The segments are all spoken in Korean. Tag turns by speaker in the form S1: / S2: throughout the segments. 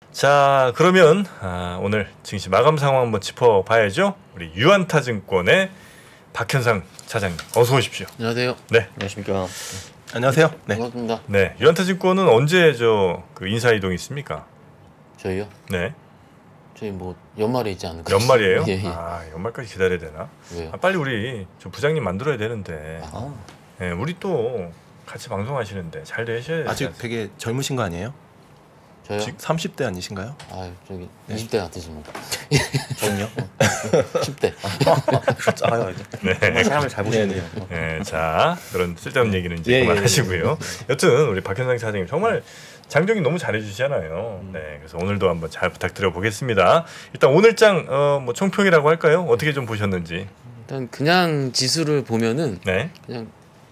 S1: 자, 그러면 오늘 증시 마감 상황 한번 짚어봐야죠. 우리 유안타증권의 박현상 차장님, 어서 오십시오.
S2: 안녕하세요.
S1: 네,
S3: 안녕하십니까.
S4: 안녕하세요. 네.
S2: 반갑습니다.
S1: 네, 유안타증권은 언제 그 인사 이동이 있습니까?
S2: 저희요?
S1: 네,
S2: 저희 뭐 연말에 있지 않을까요?
S1: 연말이에요?
S2: 예, 예.
S1: 연말까지 기다려야 되나?
S2: 왜요?
S1: 빨리 우리 저 부장님 만들어야 되는데.
S3: 아,
S1: 네, 우리 또 같이 방송하시는데 잘 되셔야 되지
S4: 아직
S1: 않습니까?
S4: 되게 젊으신 거 아니에요?
S2: 저요?
S4: 지금 30대 아니신가요?
S2: 저기
S4: 네.
S2: 20대 같으신 분.
S3: 저는요?
S2: 10대.
S3: 아유, 정말 사람을 잘 보시네요.
S1: 네, 자, 그런 쓸데없는 얘기는 이제
S3: 예,
S1: 그만하시고요. 여튼 우리 박현상 사장님 정말 장정이 너무 잘해주시잖아요. 네, 그래서 오늘도 한번 잘 부탁드려 보겠습니다. 일단 오늘장 뭐 총평이라고 할까요? 어떻게 좀 보셨는지.
S2: 일단 그냥 지수를 보면은
S1: 네,
S2: 그냥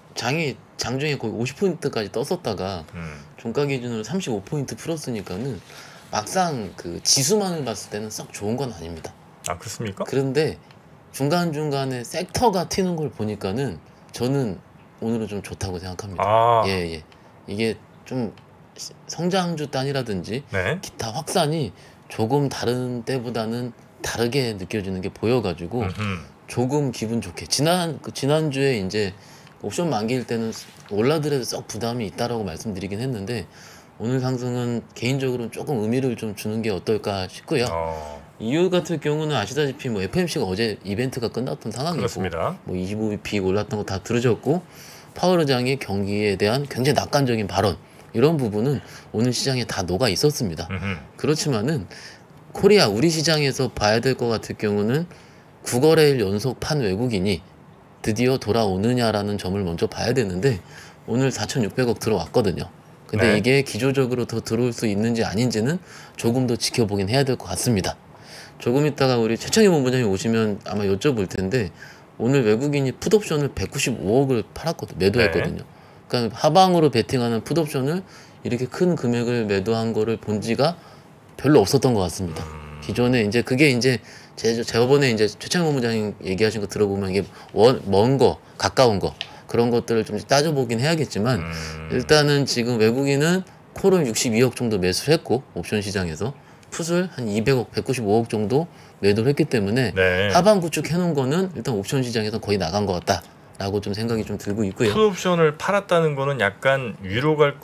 S2: 장중에 거의 50포인트까지 떴었다가 종가 기준으로 35포인트 풀었으니까는 막상 그 지수만을 봤을 때는 썩 좋은 건 아닙니다.
S1: 아 그렇습니까?
S2: 그런데 중간중간에 섹터가 튀는 걸 보니까는 저는 오늘은 좀 좋다고 생각합니다.
S1: 아,
S2: 예. 이게 좀 성장주 단이라든지
S1: 네,
S2: 기타 확산이 조금 다른 때보다는 다르게 느껴지는 게 보여가지고 조금 기분 좋게 지난주에 이제 옵션 만기일 때는 올라더라도 썩 부담이 있다라고 말씀드리긴 했는데 오늘 상승은 개인적으로는 조금 의미를 좀 주는 게 어떨까 싶고요. 이유 같은 경우는 아시다시피 뭐 FMC가 어제 이벤트가 끝났던 상황이고
S1: 그렇습니다.
S2: 뭐 25bp 올랐던 거 다 들으셨고 파월 의장의 경기에 대한 굉장히 낙관적인 발언 이런 부분은 오늘 시장에 다 녹아 있었습니다. 그렇지만은 코리아 우리 시장에서 봐야 될 것 같은 경우는 9거래일 연속 판 외국인이 드디어 돌아오느냐라는 점을 먼저 봐야 되는데 오늘 4,600억 들어왔거든요. 근데
S1: 네.
S2: 이게 기조적으로 더 들어올 수 있는지 아닌지는 조금 더 지켜보긴 해야 될 것 같습니다. 조금 있다가 우리 최창희 본부장님 오시면 아마 여쭤볼 텐데 오늘 외국인이 풋옵션을 195억을 팔았거든요. 매도했거든요. 그러니까 하방으로 베팅하는 풋옵션을 이렇게 큰 금액을 매도한 거를 본 지가 별로 없었던 것 같습니다. 기존에 이제 그게 이제 저번에 이제 최창희 본부장님 얘기하신 거 들어보면 이게 먼 거, 가까운 거 그런 것들을 좀 따져보긴 해야겠지만 일단은 지금 외국인은 콜을 62억 정도 매수를 했고 옵션 시장에서 풋을 한 200억, 195억 정도 매도를 했기 때문에
S1: 네.
S2: 하방 구축 해놓은 거는 일단 옵션 시장에서 거의 나간 것 같다라고 좀 생각이 좀 들고 있고요.
S1: 풋옵션을 팔았다는 거는 약간 위로 갈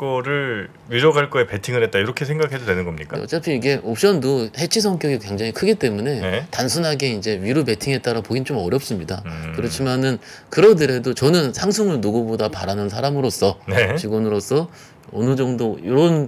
S1: 거에 베팅을 했다 이렇게 생각해도 되는 겁니까?
S2: 어차피 이게 옵션도 해치 성격이 굉장히 크기 때문에
S1: 네.
S2: 단순하게 이제 위로 베팅했다라 보긴 좀 어렵습니다. 그렇지만은 그러더라도 저는 상승을 누구보다 바라는 사람으로서
S1: 네.
S2: 직원으로서 어느 정도 이런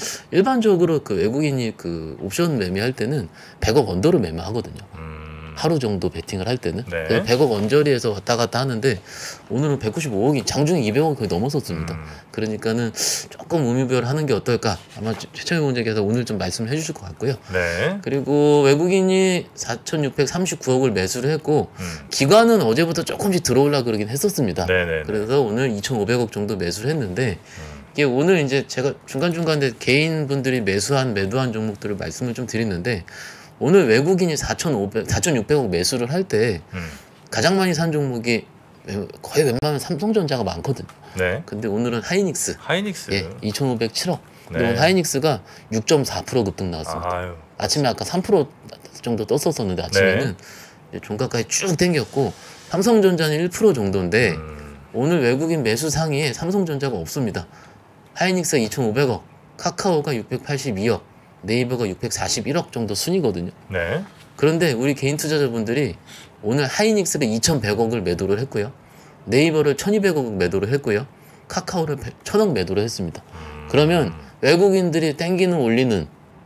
S2: 일반적으로 그 외국인이 그 옵션 매매할 때는 100억 언더로 매매하거든요. 하루 정도 베팅을 할 때는
S1: 네.
S2: 그래서 100억 언저리에서 왔다 갔다 하는데 오늘은 195억이 장중에 200억 거의 넘었었습니다. 그러니까는 조금 의미부여를 하는 게 어떨까 아마 최창희 본부장께서 오늘 좀 말씀을 해주실 것 같고요.
S1: 네.
S2: 그리고 외국인이 4,639억을 매수를 했고 기관은 어제부터 조금씩 들어올라 그러긴 했었습니다.
S1: 네네.
S2: 그래서 오늘 2,500억 정도 매수를 했는데 이게 오늘 이제 제가 중간중간에 개인 분들이 매도한 종목들을 말씀을 좀 드리는데 오늘 외국인이 4,600억 매수를 할 때 가장 많이 산 종목이 거의 웬만하면 삼성전자가 많거든요.
S1: 네.
S2: 근데 오늘은 하이닉스.
S1: 하이닉스.
S2: 예, 2,507억. 근데
S1: 네.
S2: 오늘 하이닉스가 6.4% 급등 나왔습니다.
S1: 아유.
S2: 아침에 아까 3% 정도 떴었었는데 아침에는 이제 종가까지 쭉 당겼고 삼성전자는 1% 정도인데 오늘 외국인 매수 상위에 삼성전자가 없습니다. 하이닉스가 2,500억, 카카오가 682억, 네이버가 641억 정도 순이거든요.
S1: 네.
S2: 그런데 우리 개인 투자자분들이 오늘 하이닉스를 2,100억을 매도를 했고요. 네이버를 1,200억 매도를 했고요. 카카오를 1,000억 매도를 했습니다. 그러면 외국인들이 땡기는 올리는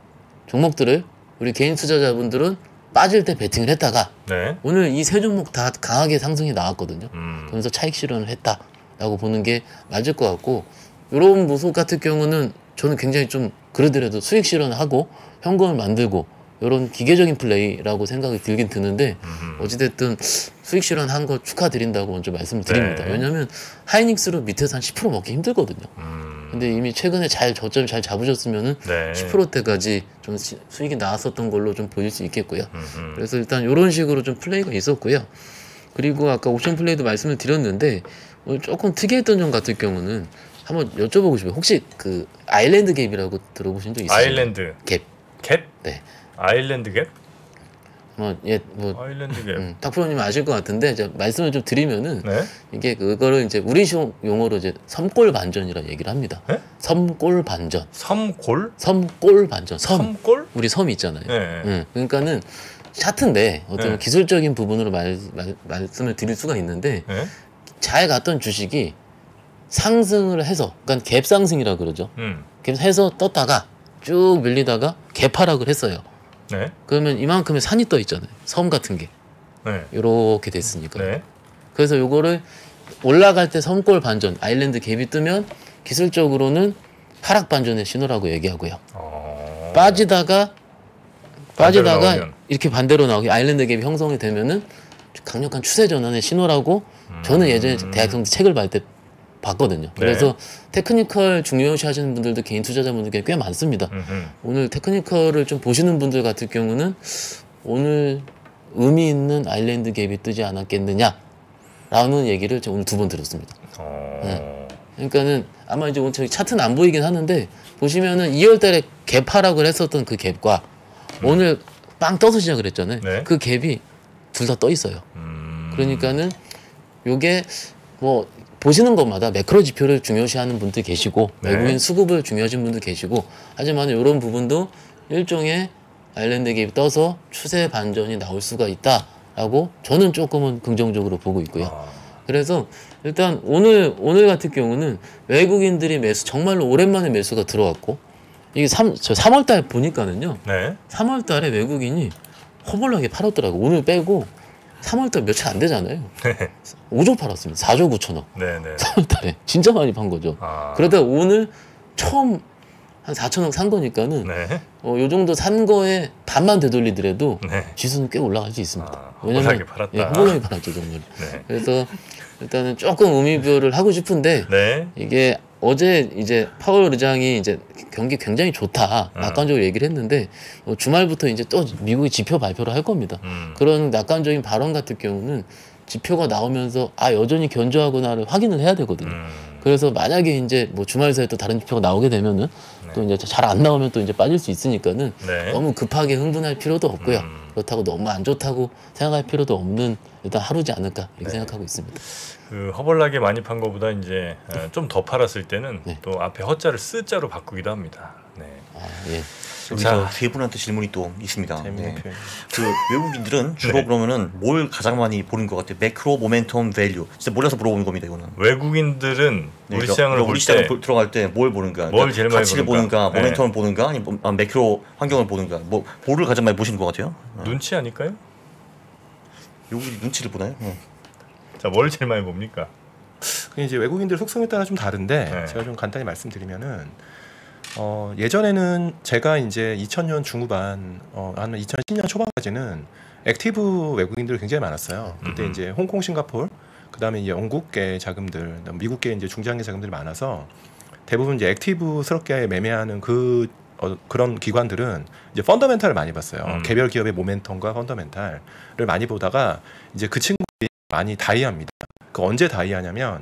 S2: 종목들을 우리 개인 투자자분들은 빠질 때 베팅을 했다가
S1: 네.
S2: 오늘 이 세 종목 다 강하게 상승이 나왔거든요. 그러면서 차익 실현을 했다라고 보는 게 맞을 것 같고 이런 모습 같은 경우는 저는 굉장히 좀 그러더라도 수익 실현을 하고 현금을 만들고 이런 기계적인 플레이라고 생각이 들긴 드는데 어찌됐든 수익 실현한 거 축하드린다고 먼저 말씀을 드립니다.
S1: 네.
S2: 왜냐하면 하이닉스로 밑에서 한 10% 먹기 힘들거든요. 근데 이미 최근에 저점 잘 잡으셨으면은
S1: 네.
S2: 10%대까지 좀 수익이 나왔었던 걸로 좀 보일 수 있겠고요. 그래서 일단 이런 식으로 좀 플레이가 있었고요. 그리고 아까 옵션 플레이도 말씀을 드렸는데 오늘 조금 특이했던 점 같은 경우는 한번 여쭤보고 싶어요. 혹시 그 아일랜드 갭이라고 들어보신 적 있으세요?
S1: 아일랜드
S2: 갭.
S1: 갭?
S2: 네.
S1: 아일랜드 갭? 아일랜드 갭.
S2: 탁프로님 아실 것 같은데 제가 말씀을 좀 드리면은
S1: 네.
S2: 이게 그거를 이제 우리 용어로 이제 섬골 반전이라 얘기를 합니다.
S1: 네?
S2: 섬골 반전.
S1: 섬골?
S2: 섬골 반전.
S1: 섬골?
S2: 우리 섬 있잖아요.
S1: 네.
S2: 그러니까는 차트인데 어떤
S1: 네.
S2: 기술적인 부분으로 말씀을 드릴 수가 있는데
S1: 네.
S2: 잘 갔던 주식이 상승을 해서 그러니까 갭 상승이라 그러죠. 갭 해서 떴다가 쭉 밀리다가 갭 하락을 했어요.
S1: 네.
S2: 그러면 이만큼의 산이 떠 있잖아요. 섬 같은 게.
S1: 네.
S2: 이렇게 됐으니까.
S1: 네.
S2: 그래서 요거를 올라갈 때 섬골 반전, 아일랜드 갭이 뜨면 기술적으로는 하락 반전의 신호라고 얘기하고요. 빠지다가
S1: 나오면.
S2: 이렇게 반대로 나오게 아일랜드 갭이 형성이 되면은 강력한 추세 전환의 신호라고 저는 예전에 대학생 때 책을 볼 때 봤거든요. 그래서 테크니컬 중요시 하시는 분들도 개인 투자자분들 꽤 많습니다. 오늘 테크니컬을 좀 보시는 분들 같은 경우는 오늘 의미 있는 아일랜드 갭이 뜨지 않았겠느냐 라는 얘기를 제가 오늘 2번 들었습니다. 네. 그러니까는 아마 이제 오늘 저희 차트는 안 보이긴 하는데 보시면은 2월 달에 갭 하락을 했었던 그 갭과 오늘 빵 떠서 시작을 했잖아요.
S1: 네.
S2: 그 갭이 둘 다 떠 있어요. 그러니까는 요게 뭐 보시는 것마다 매크로 지표를 중요시하는 분들 계시고
S1: 네.
S2: 외국인 수급을 중요하신 분들 계시고 하지만 이런 부분도 일종의 아일랜드 갭이 떠서 추세 반전이 나올 수가 있다라고 저는 조금은 긍정적으로 보고 있고요. 그래서 일단 오늘 같은 경우는 외국인들이 정말로 오랜만에 매수가 들어왔고 이게 3월 달 보니까는요.
S1: 네.
S2: 3월 달에 외국인이 허벌나게 팔았더라고. 오늘 빼고 3월 달 며칠 안 되잖아요. 5조 팔았습니다. 4조 9천억.
S1: 네네.
S2: 3월 달에 진짜 많이 판 거죠. 그러다가 오늘 처음 한 4천억 산 거니까는
S1: 네.
S2: 요 정도 산 거에 반만 되돌리더라도
S1: 네.
S2: 지수는 꽤 올라갈 수 있습니다.
S1: 허벌나게 팔았다.
S2: 예, 허벌나게 팔았죠 정말.
S1: 네.
S2: 그래서 일단은 조금 의미부여를 하고 싶은데
S1: 네.
S2: 이게 어제 이제 파월 의장이 이제 경기 굉장히 좋다 낙관적으로 얘기를 했는데 주말부터 이제 또 미국이 지표 발표를 할 겁니다. 그런 낙관적인 발언 같은 경우는 지표가 나오면서 여전히 견조하구나를 확인을 해야 되거든요. 그래서 만약에 이제 뭐 주말 사이에 또 다른 지표가 나오게 되면은 또 이제 잘 안 나오면 또 이제 빠질 수 있으니까는
S1: 네.
S2: 너무 급하게 흥분할 필요도 없고요. 그렇다고 너무 안 좋다고 생각할 필요도 없는 일단 하루지 않을까 이렇게 생각하고 있습니다.
S1: 그 허벌나게 많이 판 거보다 이제 좀 더 팔았을 때는
S2: 네.
S1: 또 앞에 허자를 쓰자로 바꾸기도 합니다. 네.
S2: 예.
S3: 여기서 세 분한테 질문이 또 있습니다.
S4: 재밌는
S3: 네.
S4: 표현.
S3: 그 외국인들은 주로 그러면은 뭘 가장 많이 보는 것 같아요? 매크로, 모멘텀, 밸류. 진짜 몰라서 물어보는 겁니다. 이거는.
S1: 외국인들은
S3: 네,
S1: 우리 시장을 볼 때
S3: 들어갈 때 뭘 보는가?
S1: 뭘 제일 많이
S3: 가치를
S1: 보는가?
S3: 보는가? 모멘텀을 보는가? 아니면 매크로 환경을 보는가? 뭐를 가장 많이 보시는 것 같아요?
S1: 눈치 아닐까요?
S3: 외국인이 눈치를 보나요?
S1: 자, 뭘 제일 많이 봅니까?
S4: 그게 이제 외국인들 속성에 따라 좀 다른데
S1: 네.
S4: 제가 좀 간단히 말씀드리면은 예전에는 제가 이제 2000년 중후반 한 2010년 초반까지는 액티브 외국인들이 굉장히 많았어요. 그때 이제 홍콩, 싱가포르, 그다음에 이제 영국계 자금들, 미국계 이제 중장기 자금들이 많아서 대부분 이제 액티브스럽게 매매하는 그런 기관들은 이제 펀더멘탈을 많이 봤어요. 개별 기업의 모멘텀과 펀더멘탈을 많이 보다가 이제 그 친구들이 많이 다이아입니다. 그 언제 다이아냐면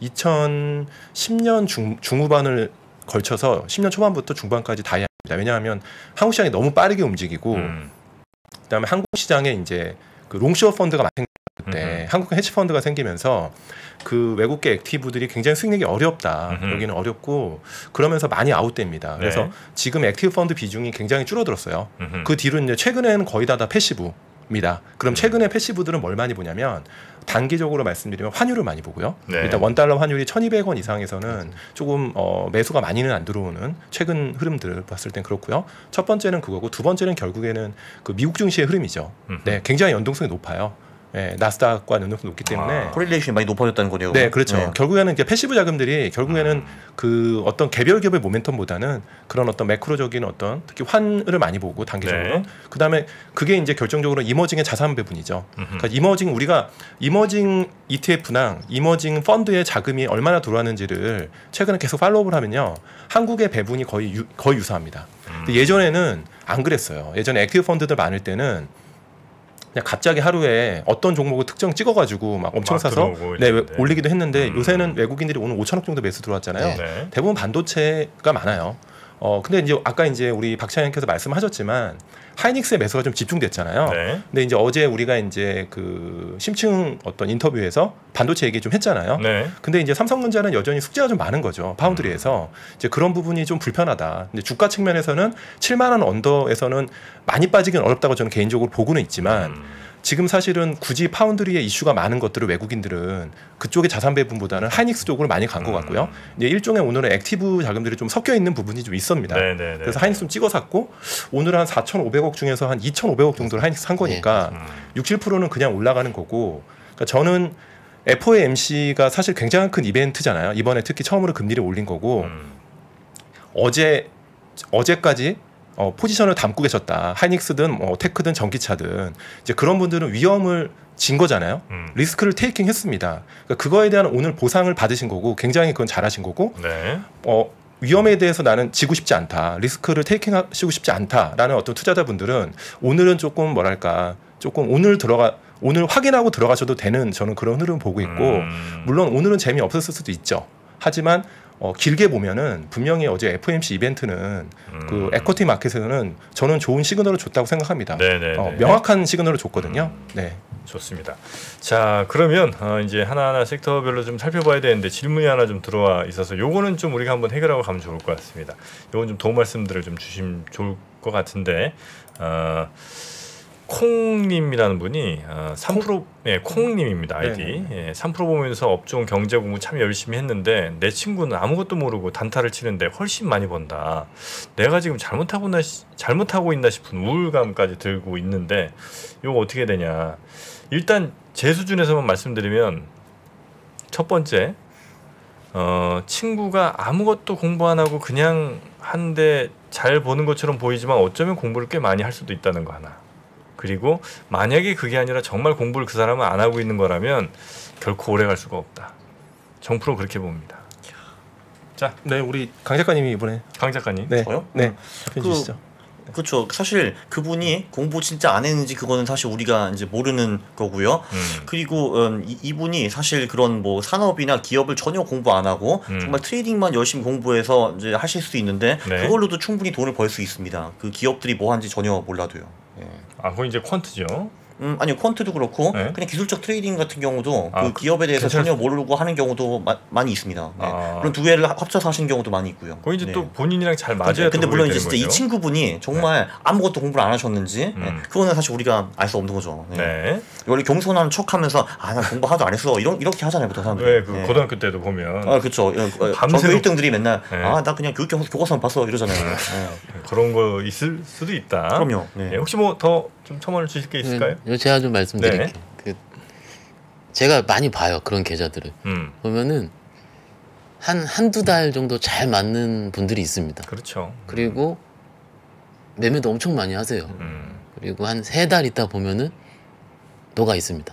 S4: 2010년 중후반을 걸쳐서 10년 초반부터 중반까지 다이아입니다. 왜냐하면 한국 시장이 너무 빠르게 움직이고 그다음에 한국 시장에 이제 그 롱숏 펀드가 많이 생겼을 때 한국 헤지 펀드가 생기면서 그 외국계 액티브들이 굉장히 수익내기 어렵다. 여기는 어렵고 그러면서 많이 아웃됩니다. 그래서
S1: 네.
S4: 지금 액티브 펀드 비중이 굉장히 줄어들었어요. 그 뒤로 이제 최근에는 거의 다 패시브입니다. 그럼 최근에 패시브들은 뭘 많이 보냐면 단기적으로 말씀드리면 환율을 많이 보고요.
S1: 네.
S4: 일단 원달러 환율이 1,200원 이상에서는 조금 매수가 많이는 안 들어오는 최근 흐름들을 봤을 땐 그렇고요. 첫 번째는 그거고 두 번째는 결국에는 그 미국 증시의 흐름이죠. 네, 굉장히 연동성이 높아요. 네, 나스닥과 연동성이 높기 때문에
S3: 코릴레이션이 많이 높아졌다는 거네요.
S4: 네, 그렇죠. 결국에는 이제 패시브 자금들이 결국에는 그 어떤 개별 기업의 모멘텀보다는 그런 어떤 매크로적인 어떤 특히 환을 많이 보고 단기적으로.
S1: 네.
S4: 그다음에 그게 이제 결정적으로 이머징의 자산 배분이죠. 그러니까 우리가 이머징 ETF나 이머징 펀드의 자금이 얼마나 들어왔는지를 최근에 계속 팔로우를 하면요, 한국의 배분이 거의 유사합니다. 근데 예전에는 안 그랬어요. 예전에 액티브 펀드들 많을 때는 그냥 갑자기 하루에 어떤 종목을 특정 찍어가지고 막 엄청 사서 올리기도 했는데 요새는 외국인들이 오늘 5천억 정도 매수 들어왔잖아요.
S1: 네.
S4: 대부분 반도체가 많아요. 근데 이제 아까 이제 우리 박찬현께서 말씀하셨지만 하이닉스의 매수가 좀 집중됐잖아요.
S1: 네.
S4: 근데 이제 어제 우리가 이제 그 심층 어떤 인터뷰에서 반도체 얘기 좀 했잖아요.
S1: 네.
S4: 근데 이제 삼성전자는 여전히 숙제가 좀 많은 거죠. 파운드리에서 이제 그런 부분이 좀 불편하다. 근데 주가 측면에서는 7만 원 언더에서는 많이 빠지긴 어렵다고 저는 개인적으로 보고는 있지만 지금 사실은 굳이 파운드리에 이슈가 많은 것들을 외국인들은 그쪽의 자산 배분보다는 하이닉스 쪽으로 많이 간 것 같고요. 이제 일종의 오늘은 액티브 자금들이 좀 섞여 있는 부분이 좀 있습니다.
S1: 네네네.
S4: 그래서 하이닉스 좀 찍어 샀고 오늘 한 4,500억 중에서 한 2,500억 정도를 하이닉스 산 거니까 6, 7%는 그냥 올라가는 거고. 그러니까 저는 FOMC가 사실 굉장히 큰 이벤트잖아요. 이번에 특히 처음으로 금리를 올린 거고 어제까지 포지션을 담고 계셨다. 하이닉스든 뭐 테크든 전기차든 이제 그런 분들은 위험을 진 거잖아요. 리스크를 테이킹 했습니다. 그러니까 그거에 대한 오늘 보상을 받으신 거고 굉장히 그건 잘하신 거고
S1: 네.
S4: 위험에 대해서 나는 지고 싶지 않다. 리스크를 테이킹하시고 싶지 않다라는 어떤 투자자분들은 오늘은 조금 뭐랄까 조금 오늘 확인하고 들어가셔도 되는 저는 그런 흐름 보고 있고 물론 오늘은 재미없었을 수도 있죠. 하지만 길게 보면은 분명히 어제 FOMC 이벤트는 그 에쿼티 마켓에서는 저는 좋은 시그널을 줬다고 생각합니다.
S1: 네네네.
S4: 명확한 시그널을 줬거든요. 네.
S1: 좋습니다. 자, 그러면 이제 하나하나 섹터별로 좀 살펴봐야 되는데 질문이 하나 좀 들어와 있어서 요거는 좀 우리가 한번 해결하고 가면 좋을 것 같습니다. 요건 좀 도움 말씀들을 좀 주시면 좋을 것 같은데 콩님이라는 분이 3% 예, 콩님입니다 아이디. 예, 3% 보면서 업종 경제 공부 참 열심히 했는데 내 친구는 아무것도 모르고 단타를 치는데 훨씬 많이 번다. 내가 지금 잘못하고 있나 싶은 우울감까지 들고 있는데 이거 어떻게 되냐? 일단 제 수준에서만 말씀드리면 첫 번째 친구가 아무것도 공부 안 하고 그냥 한데 잘 버는 것처럼 보이지만 어쩌면 공부를 꽤 많이 할 수도 있다는 거 하나. 그리고 만약에 그게 아니라 정말 공부를 그 사람은 안 하고 있는 거라면 결코 오래 갈 수가 없다. 정프로 그렇게 봅니다. 자,
S4: 네, 우리 강 작가님이 이번에
S1: 강 작가님.
S4: 네,
S3: 저요?
S4: 네, 답변 주시죠.
S3: 그렇죠. 사실 그분이 공부 진짜 안 했는지 그거는 사실 우리가 이제 모르는 거고요. 그리고 이분이 사실 그런 뭐 산업이나 기업을 전혀 공부 안 하고 정말 트레이딩만 열심히 공부해서 이제 하실 수 있는데
S1: 네.
S3: 그걸로도 충분히 돈을 벌 수 있습니다. 그 기업들이 뭐 하는지 전혀 몰라도요. 예.
S1: 아, 그건 이제 퀀트죠.
S3: 아니요, 퀀트도 그렇고
S1: 네.
S3: 그냥 기술적 트레이딩 같은 경우도
S1: 아,
S3: 그 기업에 대해서
S1: 괜찮을
S3: 전혀 모르고 하는 경우도 많이 있습니다. 네.
S1: 아.
S3: 그런 두 개를 합쳐서 하시는 경우도 많이 있고요.
S1: 그건 이제
S3: 네.
S1: 또 본인이랑 잘 맞아야
S3: 근데
S1: 또
S3: 물론
S1: 그게
S3: 이제
S1: 되는
S3: 진짜 이
S1: 거죠.
S3: 친구분이 정말 아무것도 공부를 안 하셨는지 그거는 사실 우리가 알 수 없는 거죠. 네.
S1: 네.
S3: 원래 겸손한 척하면서 나 공부 하나도 안 했어 이렇게 하잖아요, 보통 사람들이.
S1: 왜 그 고등학교 때도 보면
S3: 그렇죠.
S1: 밤새도록-
S3: 전교 1등들이 맨날
S1: 네.
S3: 나 그냥 교과서만 봤어 이러잖아요. 네.
S1: 그런 거 있을 수도 있다.
S3: 그럼요. 네.
S1: 예, 혹시 뭐 더 좀 첨언을 주실 게 있을까요?
S2: 제가 좀 말씀드릴게요.
S1: 네.
S2: 제가 많이 봐요 그런 계좌들을. 보면은 한두 달 정도 잘 맞는 분들이 있습니다.
S1: 그렇죠.
S2: 그리고 매매도 엄청 많이 하세요. 그리고 한 3달 있다 보면은 녹아 있습니다.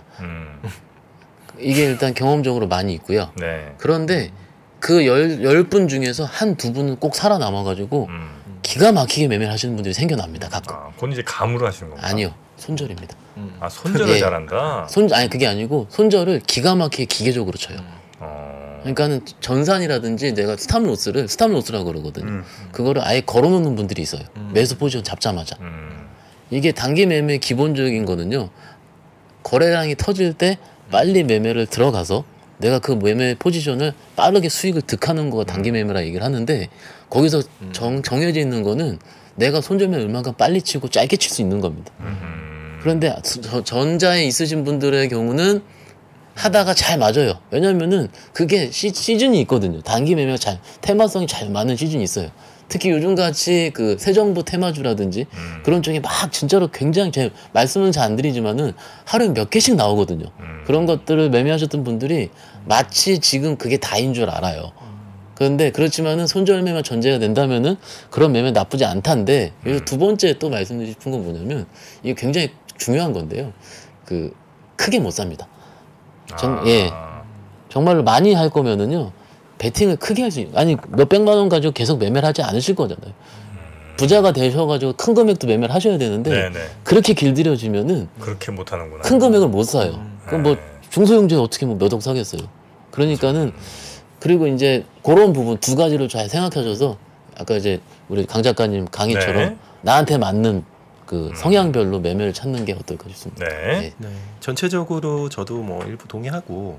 S2: 이게 일단 경험적으로 많이 있고요.
S1: 네.
S2: 그런데 그 10분 중에서 한두 분은 꼭 살아남아가지고 기가 막히게 매매를 하시는 분들이 생겨납니다. 가끔.
S1: 아, 그건 이제 감으로 하시는 건가?
S2: 아니요. 손절입니다.
S1: 아, 손절을
S2: 예.
S1: 잘한다.
S2: 아니 그게 아니고 손절을 기가 막히게 기계적으로 쳐요. 그러니까는 전산이라든지 내가 스탑로스라고 그러거든요. 그거를 아예 걸어놓는 분들이 있어요. 매수 포지션 잡자마자. 이게 단기 매매 기본적인 거는요. 거래량이 터질 때 빨리 매매를 들어가서 내가 그 매매 포지션을 빠르게 수익을 득하는 거가 단기 매매라 얘기를 하는데 거기서 정해져 있는 거는 내가 손절면 얼마큼 빨리 치고 짧게 칠 수 있는 겁니다. 그런데 전자에 있으신 분들의 경우는 하다가 잘 맞아요. 왜냐면은 그게 시즌이 있거든요. 단기 매매가 테마성이 잘 맞는 시즌이 있어요. 특히 요즘같이 그 새 정부 테마주라든지 그런 쪽이 막 진짜로 굉장히 제 말씀은 잘 안 드리지만은 하루에 몇 개씩 나오거든요. 그런 것들을 매매하셨던 분들이 마치 지금 그게 다인 줄 알아요. 그런데 그렇지만은 손절 매매 전제가 된다면은 그런 매매 나쁘지 않다는데 여기서 두 번째 또 말씀드리고 싶은 건 뭐냐면 이게 굉장히 중요한 건데요. 그 크게 못 삽니다. 예. 정말로 많이 할 거면은요. 베팅을 크게 할 수 있어요. 아니 몇백만 원 가지고 계속 매매를 하지 않으실 거잖아요. 부자가 되셔가지고 큰 금액도 매매를 하셔야 되는데
S1: 네네.
S2: 그렇게 길들여지면은
S1: 그렇게 못 하는구나.
S2: 큰 금액을 못 사요. 그럼 뭐 중소형제 어떻게 뭐 몇 억 사겠어요. 그러니까는 그리고 이제 그런 부분 두 가지를 잘 생각하셔서 아까 이제 우리 강 작가님 강의처럼
S1: 네.
S2: 나한테 맞는 그 성향별로 매매를 찾는 게 어떨까 싶습니다.
S1: 네.
S4: 네. 전체적으로 저도 뭐 일부 동의하고요.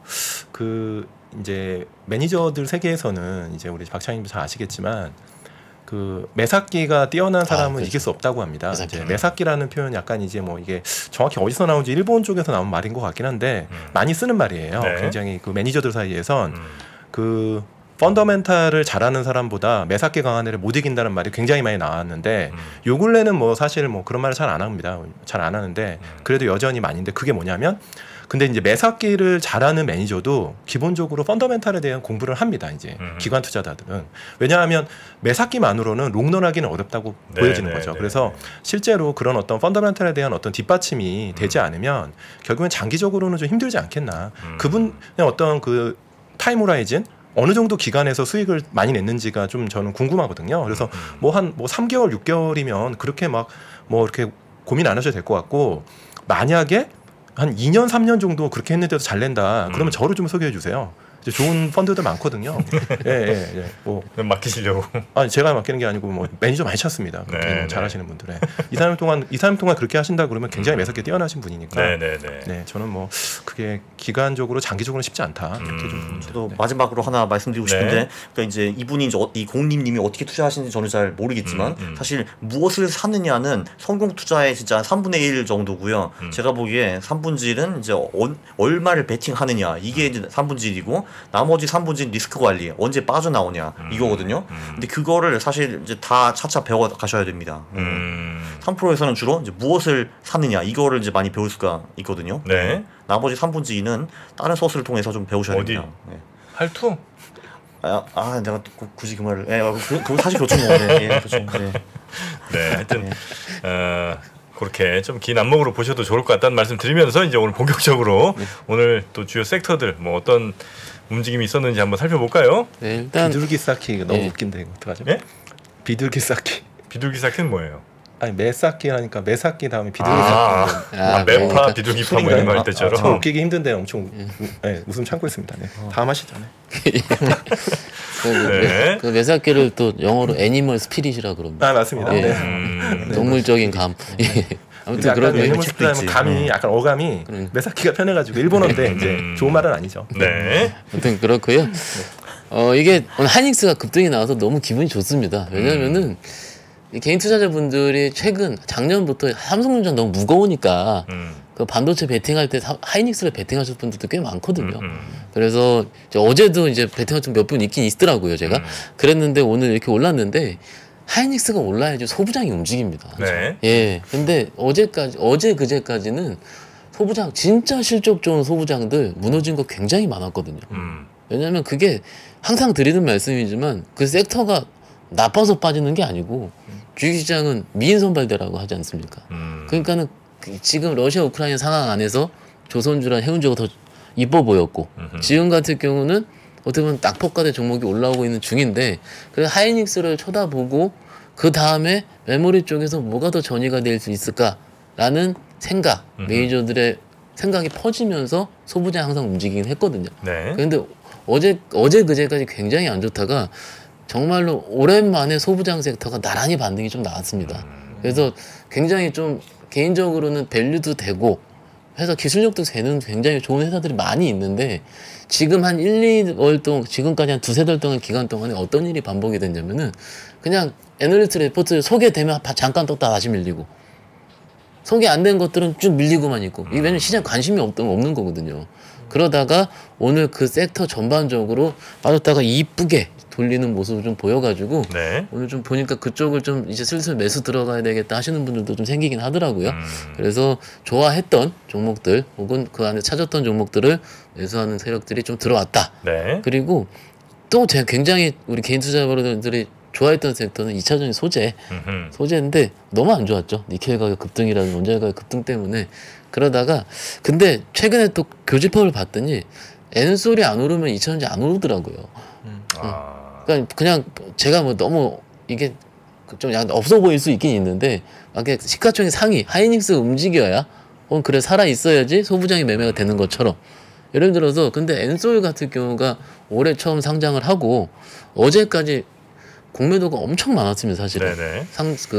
S4: 그 이제 매니저들 세계에서는 이제 우리 박찬님도 잘 아시겠지만 그 매사기가 뛰어난 사람은
S2: 그렇죠.
S4: 이길 수 없다고 합니다.
S2: 매사기.
S4: 이제 매사기라는 표현 약간 이제 뭐 이게 정확히 어디서 나온지 일본 쪽에서 나온 말인 것 같긴 한데 많이 쓰는 말이에요.
S1: 네.
S4: 굉장히 그 매니저들 사이에선 그 펀더멘탈을 잘하는 사람보다 매사기 강한 애를 못 이긴다는 말이 굉장히 많이 나왔는데 요 근래는 뭐 사실 뭐 그런 말을 잘 안 합니다. 잘 안 하는데 그래도 여전히 많이인데 그게 뭐냐면 근데 이제 매사기를 잘하는 매니저도 기본적으로 펀더멘탈에 대한 공부를 합니다. 이제 기관 투자자들은 왜냐하면 매사기만으로는 롱런하기는 어렵다고
S1: 네,
S4: 보여지는
S1: 네,
S4: 거죠.
S1: 네,
S4: 그래서 실제로 그런 어떤 펀더멘탈에 대한 어떤 뒷받침이 되지 않으면 결국엔 장기적으로는 좀 힘들지 않겠나. 그분의 어떤 그 타임 호라이즌 어느 정도 기간에서 수익을 많이 냈는지가 좀 저는 궁금하거든요. 그래서 뭐 한 뭐 3개월, 6개월이면 그렇게 막 뭐 이렇게 고민 안 하셔도 될 것 같고 만약에 한 2년, 3년 정도 그렇게 했는데도 잘 낸다. 그러면 저를 좀 소개해 주세요. 이제 좋은 펀드들 많거든요. 예. 뭐
S1: 맡기시려고.
S4: 아니 제가 맡기는 게 아니고 뭐 매니저 많이 찾습니다. 그렇게
S1: 네,
S4: 잘하시는 분들에 2, 3년 동안 그렇게 하신다 그러면 굉장히 매사기 뛰어나신 분이니까.
S1: 네네네.
S4: 네, 저는 뭐 그게 기간적으로 장기적으로는 쉽지 않다. 이렇게 좀 봅니다.
S3: 저도
S4: 네.
S3: 마지막으로 하나 말씀드리고
S1: 네.
S3: 싶은데 그러니까 이제 이분이 이제 이 공님님이 어떻게 투자하시는지 저는 잘 모르겠지만 사실 무엇을 사느냐는 성공 투자의 진짜 3분의 1 정도고요. 제가 보기에 3분질은 이제 얼마를 베팅하느냐 이게 이제 3분질이고 나머지 3분질 리스크 관리 언제 빠져나오냐 이거거든요. 근데 그거를 사실 이제 다 차차 배워 가셔야 됩니다. 3%에서는 주로 이제 무엇을 사느냐 이거를 이제 많이 배울 수가 있거든요.
S1: 네.
S3: 나머지 3분의 2는 다른 소스를 통해서 좀 배우셔야
S1: 어디?
S3: 됩니다. 네.
S1: 할투?
S3: 내가 또 굳이 그 말을. 그거 사실 그렇죠. 뭐. 네, 그렇죠. 네.
S1: 네. 하여튼 그렇게 좀 긴 안목으로 보셔도 좋을 것 같다는 말씀 드리면서 이제 오늘 본격적으로 오늘 또 주요 섹터들 뭐 어떤 움직임이 있었는지 한번 살펴볼까요?
S2: 네, 일단
S4: 비둘기 쌓기 너무
S2: 네.
S4: 웃긴데 이거 어떡하죠?
S1: 예?
S4: 비둘기 쌓기.
S1: 비둘기 쌓기는 뭐예요?
S4: 아니 매쌓기 하니까 매쌓기 다음에 비둘기
S1: 아,
S4: 쌓기.
S1: 매파,
S2: 그러니까
S1: 비둘기파 뭐 이런 거 할
S4: 참
S1: 때처럼.
S4: 웃기기 힘든데 엄청 네, 웃음 참고 있습니다. 네. 다음 하시죠. 네.
S1: 네.
S2: 그 매사기를 또 영어로 애니멀 스피릿이라 그럽니다.
S4: 아 맞습니다.
S2: 예.
S4: 네.
S2: 동물적인 감. 예. 아무튼
S4: 약간
S2: 그런
S4: 애니멀
S3: 책도
S4: 스피릿
S3: 있지.
S4: 감이 약간 어감이 매쌓기가 편해가지고 일본어인데 이제 좋은 말은 아니죠.
S1: 네.
S2: 아무튼 그렇고요. 이게 오늘 하이닉스가 급등이 나와서 너무 기분이 좋습니다. 왜냐면은 이 개인 투자자분들이 최근 작년부터 삼성전자 너무 무거우니까 그 반도체 베팅할 때 하이닉스를 베팅하실 분들도 꽤 많거든요. 그래서 이제 어제도 이제 베팅하신 몇 분 있긴 있더라고요, 제가. 그랬는데 오늘 이렇게 올랐는데 하이닉스가 올라야지 소부장이 움직입니다.
S1: 네.
S2: 예. 근데 어제 그제까지는 소부장 진짜 실적 좋은 소부장들 무너진 거 굉장히 많았거든요. 왜냐하면 그게 항상 드리는 말씀이지만 그 섹터가 나빠서 빠지는 게 아니고 주식시장은 미인 선발대라고 하지 않습니까? 그러니까는 지금 러시아 우크라이나 상황 안에서 조선주랑 해운주가 더 이뻐 보였고 지금 같은 경우는 어떻게 보면 낙폭과대 종목이 올라오고 있는 중인데 그래서 하이닉스를 쳐다보고 그 다음에 메모리 쪽에서 뭐가 더 전이가 될 수 있을까라는 생각 메이저들의 생각이 퍼지면서 소부장 항상 움직이긴 했거든요.
S1: 네.
S2: 그런데 어제 그제까지 굉장히 안 좋다가 정말로 오랜만에 소부장 섹터가 나란히 반등이 좀 나왔습니다. 그래서 굉장히 좀 개인적으로는 밸류도 되고 회사 기술력도 되는 굉장히 좋은 회사들이 많이 있는데 지금 한 1, 2월 동안 지금까지 한 두세 달 동안 기간 동안에 어떤 일이 반복이 됐냐면은 그냥 애널리스트 레포트 소개되면 잠깐 떴다 다시 밀리고 소개 안 된 것들은 쭉 밀리고만 있고 이게 왜냐면 시장 관심이 없는 거거든요. 그러다가 오늘 그 섹터 전반적으로 빠졌다가 이쁘게 돌리는 모습을 좀 보여가지고
S1: 네.
S2: 오늘 좀 보니까 그쪽을 좀 이제 슬슬 매수 들어가야 되겠다 하시는 분들도 좀 생기긴 하더라고요. 그래서 좋아했던 종목들 혹은 그 안에 찾았던 종목들을 매수하는 세력들이 좀 들어왔다.
S1: 네.
S2: 그리고 또 제가 굉장히 우리 개인 투자자분들이 좋아했던 섹터는 2차전지 소재인데 너무 안 좋았죠. 니켈 가격 급등이라든 원자재 가격 급등 때문에 그러다가 근데 최근에 또 교집합을 봤더니 엔솔이 안 오르면 2차전지 안 오르더라고요. 그러니까 그냥 제가 뭐 너무 이게 좀 약간 없어 보일 수 있긴 있는데 이게 시가총액 상위 하이닉스 움직여야 그래 살아 있어야지 소부장이 매매가 되는 것처럼 예를 들어서 근데 엔솔 같은 경우가 올해 처음 상장을 하고 어제까지 공매도가 엄청 많았습니다, 사실은.
S1: 네네.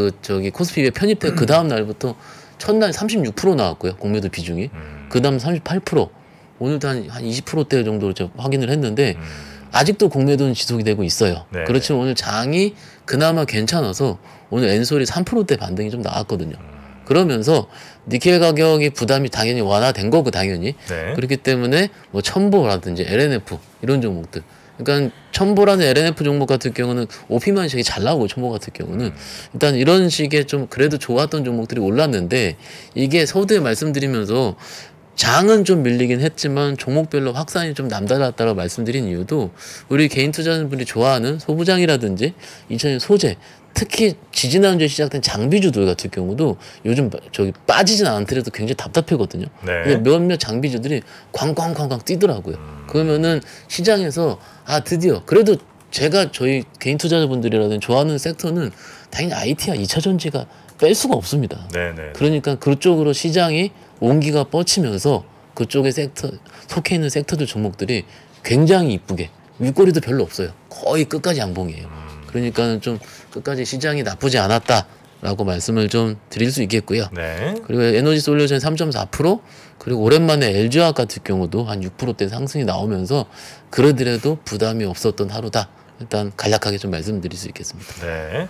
S2: 코스피에 편입돼 그 다음 날부터 첫날 36% 나왔고요, 공매도 비중이. 그 다음 38%. 오늘도 한 20%대 정도로 제가 확인을 했는데 아직도 공매도는 지속이 되고 있어요.
S1: 네.
S2: 그렇지만 오늘 장이 그나마 괜찮아서 오늘 엔솔이 3%대 반등이 좀 나왔거든요. 그러면서 니켈 가격이 부담이 당연히 완화된 거고 당연히.
S1: 네.
S2: 그렇기 때문에 뭐 첨보라든지 LNF 이런 종목들. 그러니까 첨보라는 LNF 종목 같은 경우는 OP만 식이 잘 나오고 첨보 같은 경우는 일단 이런 식의 좀 그래도 좋았던 종목들이 올랐는데 이게 서두에 말씀드리면서 장은 좀 밀리긴 했지만 종목별로 확산이 좀 남달랐다고 말씀드린 이유도 우리 개인 투자자분들이 좋아하는 소부장이라든지 2000년 소재 특히 지지난주에 시작된 장비주들 같은 경우도 요즘 빠지진 않더라도 굉장히 답답하거든요.
S1: 네.
S2: 몇몇 장비주들이 꽝꽝꽝꽝 뛰더라고요. 그러면은 시장에서 드디어 그래도 제가 저희 개인 투자자분들이라든지 좋아하는 섹터는 당연히 IT와 2차 전지가 뺄 수가 없습니다.
S1: 네네.
S2: 그러니까 그쪽으로 시장이 온기가 뻗치면서 그쪽에 속해 있는 섹터들 종목들이 굉장히 이쁘게 윗꼬리도 별로 없어요. 거의 끝까지 양봉이에요. 그러니까 좀 끝까지 시장이 나쁘지 않았다라고 말씀을 좀 드릴 수 있겠고요.
S1: 네.
S2: 그리고 에너지 솔루션 3.4% 그리고 오랜만에 LG화학 같은 경우도 한 6%대 상승이 나오면서 그러더라도 부담이 없었던 하루다. 일단 간략하게 좀 말씀드릴 수 있겠습니다.
S1: 네.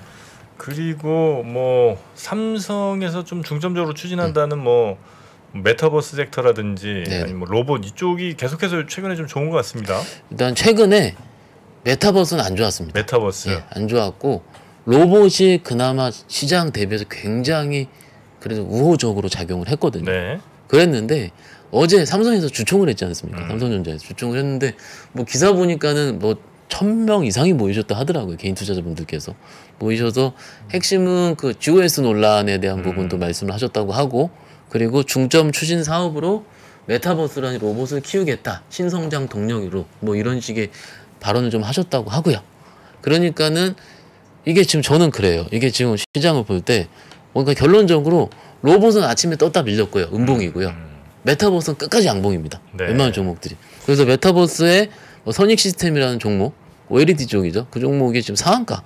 S1: 그리고 뭐 삼성에서 좀 중점적으로 추진한다는 뭐 메타버스 섹터라든지
S2: 네.
S1: 아니면 뭐 로봇 이쪽이 계속해서 최근에 좀 좋은 것 같습니다.
S2: 일단 최근에 메타버스는 안 좋았습니다.
S1: 메타버스.
S2: 예, 안 좋았고 로봇이 그나마 시장 대비해서 굉장히 그래도 우호적으로 작용을 했거든요.
S1: 네.
S2: 그랬는데 어제 삼성에서 주총을 했지 않습니까? 삼성전자에서 주총을 했는데 뭐 기사 보니까는 뭐 1000명 이상이 모이셨다 하더라고요. 개인 투자자분들께서 모이셔서 핵심은 그 GOS 논란에 대한 부분도 말씀을 하셨다고 하고 그리고 중점 추진 사업으로 메타버스라는 로봇을 키우겠다. 신성장 동력으로 뭐 이런 식의 발언을 좀 하셨다고 하고요. 그러니까는 이게 지금 저는 그래요. 이게 지금 시장을 볼 때 뭔가 결론적으로 로봇은 아침에 떴다 밀렸고요. 음봉이고요. 메타버스는 끝까지 양봉입니다.
S1: 네.
S2: 웬만한 종목들이. 그래서 메타버스의 선익 시스템이라는 종목, OLED 쪽이죠. 그 종목이 지금 상한가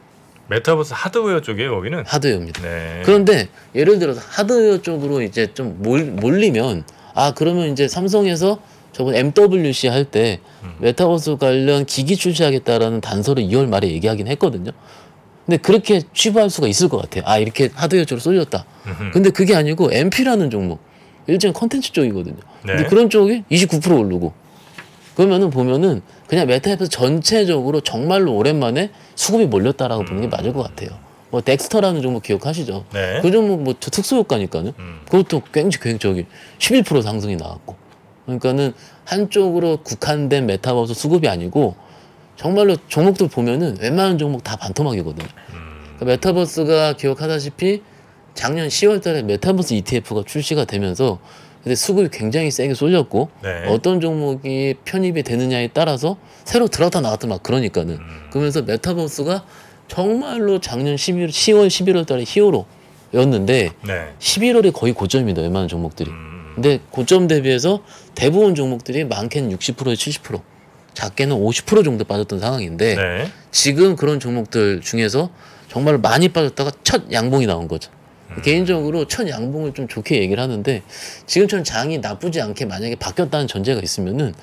S1: 메타버스 하드웨어 쪽이에요, 거기는.
S2: 하드웨어입니다.
S1: 네.
S2: 그런데 예를 들어서 하드웨어 쪽으로 이제 좀 몰리면 그러면 이제 삼성에서 저번 MWC 할 때 메타버스 관련 기기 출시하겠다라는 단서를 2월 말에 얘기하긴 했거든요. 근데 그렇게 취부할 수가 있을 것 같아요. 이렇게 하드웨어 쪽으로 쏠렸다. 근데 그게 아니고 MP라는 종목, 일종의 컨텐츠 쪽이거든요.
S1: 네.
S2: 근데 그런 쪽이 29% 오르고 그러면은 보면은 그냥 메타버스 전체적으로 정말로 오랜만에 수급이 몰렸다라고 보는 게 맞을 것 같아요. 뭐 덱스터라는 종목 기억하시죠?
S1: 네.
S2: 그 종목 뭐 특수 효과니까는 그것도 굉장히 11% 상승이 나왔고 그러니까는 한쪽으로 국한된 메타버스 수급이 아니고 정말로 종목들 보면은 웬만한 종목 다 반토막이거든요. 그러니까 메타버스가 기억하다시피 작년 10월달에 메타버스 ETF가 출시가 되면서 근데 수급이 굉장히 세게 쏠렸고
S1: 네.
S2: 어떤 종목이 편입이 되느냐에 따라서 새로 들어갔다 나왔다 막 그러니까는 그러면서 메타버스가 정말로 작년 10월 11월 달에 히어로였는데
S1: 네.
S2: 11월이 거의 고점입니다. 웬만한 종목들이. 근데 고점 대비해서 대부분 종목들이 많게는 60%에 70% 작게는 50% 정도 빠졌던 상황인데
S1: 네.
S2: 지금 그런 종목들 중에서 정말 많이 빠졌다가 첫 양봉이 나온 거죠. 개인적으로 첫 양봉을 좀 좋게 얘기를 하는데 지금처럼 장이 나쁘지 않게 만약에 바뀌었다는 전제가 있으면은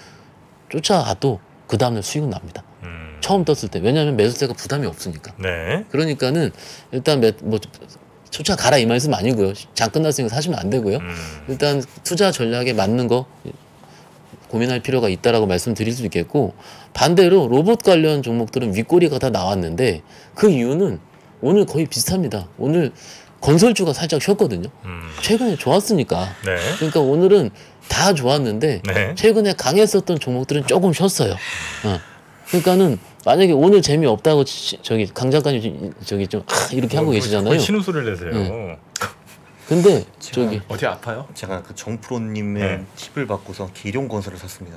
S2: 쫓아가도 그 다음날 수익은 납니다. 처음 떴을 때. 왜냐하면 매수세가 부담이 없으니까.
S1: 네.
S2: 그러니까는 일단 쫓아가라 이 말씀 아니고요. 장 끝났으니까 사시면 안 되고요. 일단 투자 전략에 맞는 거 고민할 필요가 있다라고 말씀드릴 수 있겠고 반대로 로봇 관련 종목들은 윗꼬리가 다 나왔는데 그 이유는 오늘 거의 비슷합니다. 오늘 건설주가 살짝 쉬었거든요. 최근에 좋았으니까.
S1: 네.
S2: 그러니까 오늘은 다 좋았는데
S1: 네.
S2: 최근에 강했었던 종목들은 조금 쉬었어요. 그러니까는 만약에 오늘 재미없다고 강 작가님 좀 이렇게 하고 계시잖아요.
S1: 신음 소리를 내세요.
S2: 근데
S4: 어디 아파요?
S3: 제가 그 정프로님의
S1: 네.
S3: 팁을 받고서 기룡건설을 샀습니다.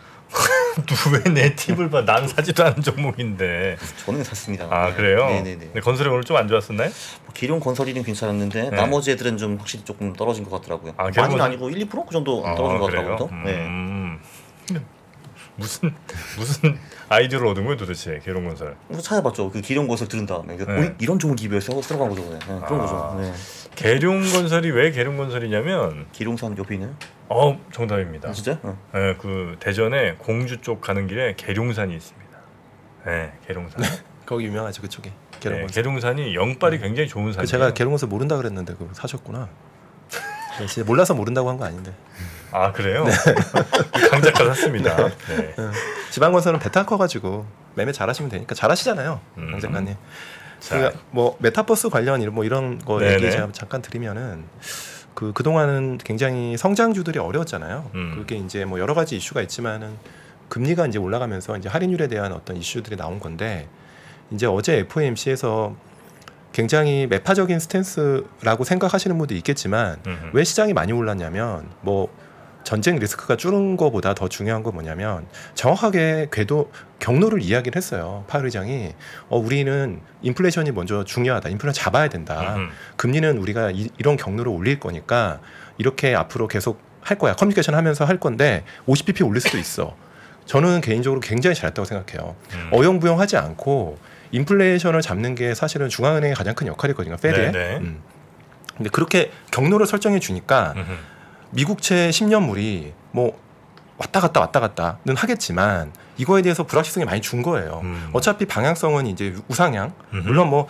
S1: 왜 내 팁을 봐? 난 사지도 않은 종목인데.
S3: 저는 샀습니다.
S1: 그래요?
S3: 네네네.
S1: 근데 건설이 오늘 좀 안 좋았었나요?
S3: 기룡건설이는 괜찮았는데
S1: 네.
S3: 나머지 애들은 좀 확실히 조금 떨어진 것 같더라고요.
S1: 기룡건설-
S3: 많이는 아니고 1, 2%? 그 정도 떨어진 것
S1: 그래요?
S3: 같더라고요. 네.
S1: 무슨 아이디어를 얻은 거예요 도대체 계룡건설?
S3: 그래서 찾아봤죠. 그 기룡건설 들은 다음에
S1: 네.
S3: 이런 좋은 기부에서 들어간 거죠. 네. 그런 거죠. 네.
S1: 계룡건설이 왜 계룡건설이냐면
S3: 기룡산 옆에 있나요?
S1: 정답입니다.
S3: 진짜?
S1: 네, 그 대전에 공주 쪽 가는 길에 계룡산이 있습니다. 네, 계룡산.
S4: 거기 유명하죠 그쪽에.
S1: 네,
S4: 계룡건설.
S1: 계룡산이 영빨이 굉장히 좋은 산이에요.
S4: 제가 계룡건설 모른다 그랬는데 그거 사셨구나. 네, 진짜 몰라서 모른다고 한 거 아닌데.
S1: 아 그래요? 강작가 샀습니다. 네.
S4: 지방건설은 베타 커가지고 매매 잘하시면 되니까 잘하시잖아요, 강 작가님. 그러니까 뭐 메타버스 관련 이런 거
S1: 네네.
S4: 얘기 제가 잠깐 드리면은 그동안은 굉장히 성장주들이 어려웠잖아요. 그게 이제 뭐 여러 가지 이슈가 있지만은 금리가 이제 올라가면서 이제 할인율에 대한 어떤 이슈들이 나온 건데 이제 어제 FOMC에서 굉장히 매파적인 스탠스라고 생각하시는 분도 있겠지만 왜 시장이 많이 올랐냐면 뭐 전쟁 리스크가 줄은 거보다 더 중요한 건 뭐냐면 정확하게 경로를 이야기를 했어요. 파월 의장이 우리는 인플레이션이 먼저 중요하다. 인플레이션 잡아야 된다. 금리는 우리가 이런 경로를 올릴 거니까 이렇게 앞으로 계속 할 거야. 커뮤니케이션 하면서 할 건데 50bp 올릴 수도 있어. 저는 개인적으로 굉장히 잘했다고 생각해요. 어영부영하지 않고 인플레이션을 잡는 게 사실은 중앙은행의 가장 큰 역할이거든요. 페드의. 근데 그렇게 경로를 설정해 주니까 미국채 10년물이 뭐 왔다 갔다는 하겠지만 이거에 대해서 불확실성이 많이 준 거예요. 어차피 방향성은 이제 우상향. 물론 뭐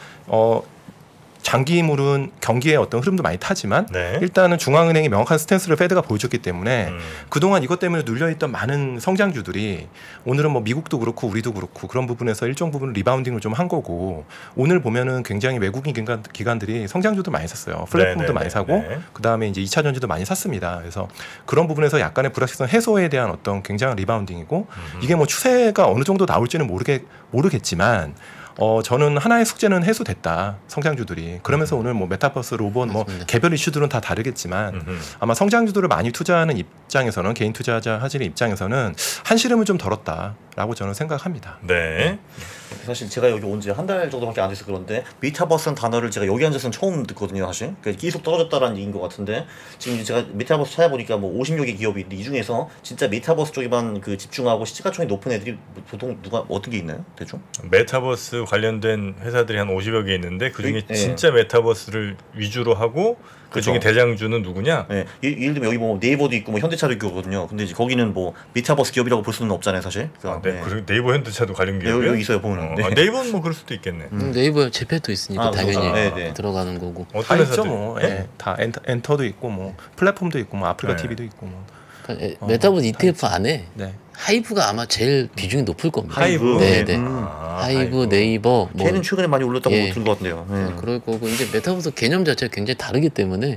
S4: 장기물은 경기의 어떤 흐름도 많이 타지만
S1: 네.
S4: 일단은 중앙은행이 명확한 스탠스를 페드가 보여줬기 때문에 그동안 이것 때문에 눌려있던 많은 성장주들이 오늘은 뭐 미국도 그렇고 우리도 그렇고 그런 부분에서 일정 부분 리바운딩을 좀 한 거고 오늘 보면은 굉장히 외국인 기관들이 성장주도 많이 샀어요. 플랫폼도 많이 사고 그다음에 이제 2차 전지도 많이 샀습니다. 그래서 그런 부분에서 약간의 불확실성 해소에 대한 어떤 굉장한 리바운딩이고 이게 뭐 추세가 어느 정도 나올지는 모르겠지만 저는 하나의 숙제는 해소됐다. 성장주들이. 그러면서 오늘 뭐 메타버스, 로봇, 뭐 개별 이슈들은 다 다르겠지만 아마 성장주들을 많이 투자하는 입장에서는 개인 투자자 하시는 입장에서는 한시름은 좀 덜었다라고 저는 생각합니다.
S1: 네.
S3: 사실 제가 여기 온 지 한 달 정도밖에 안 돼서 그런데 메타버스라는 단어를 제가 여기 앉아서는 처음 듣거든요. 사실 그러니까 계속 떨어졌다라는 얘기인 것 같은데 지금 제가 메타버스 찾아보니까 뭐 50여 개 기업이 있는데 이 중에서 진짜 메타버스 쪽에만 그 집중하고 시가총액이 높은 애들이 보통 누가 어떤 게 있나요? 대충?
S1: 메타버스 관련된 회사들이 한 50여 개 있는데 그중에 진짜 메타버스를 위주로 하고 그중에 대장주는 누구냐?
S3: 네. 예를 들면 여기 뭐 네이버도 있고 뭐 현대차도 있고 그거든요. 근데 이제 거기는 뭐 메타버스 기업이라고 볼 수는 없잖아요, 사실.
S1: 그리고 네이버 현대차도 관련 기업이
S3: 여기 있어요, 보면.
S1: 네이버는 뭐 그럴 수도 있겠네.
S2: 네이버 제패도 있으니까 당연히 들어가는 거고.
S4: 다 있죠, 뭐. 다 엔터도 있고 뭐 플랫폼도 있고 뭐 아프리카 TV도 있고 뭐.
S2: 그러니까 메타버스 ETF 안에 하이브가 아마 제일 비중이 높을 겁니다.
S1: 하이브,
S2: 네네. 하이브, 네이버.
S3: 걔는 최근에 많이 올랐다고 들은 것 같은데요.
S2: 그럴 거고 이제 메타버스 개념 자체가 굉장히 다르기 때문에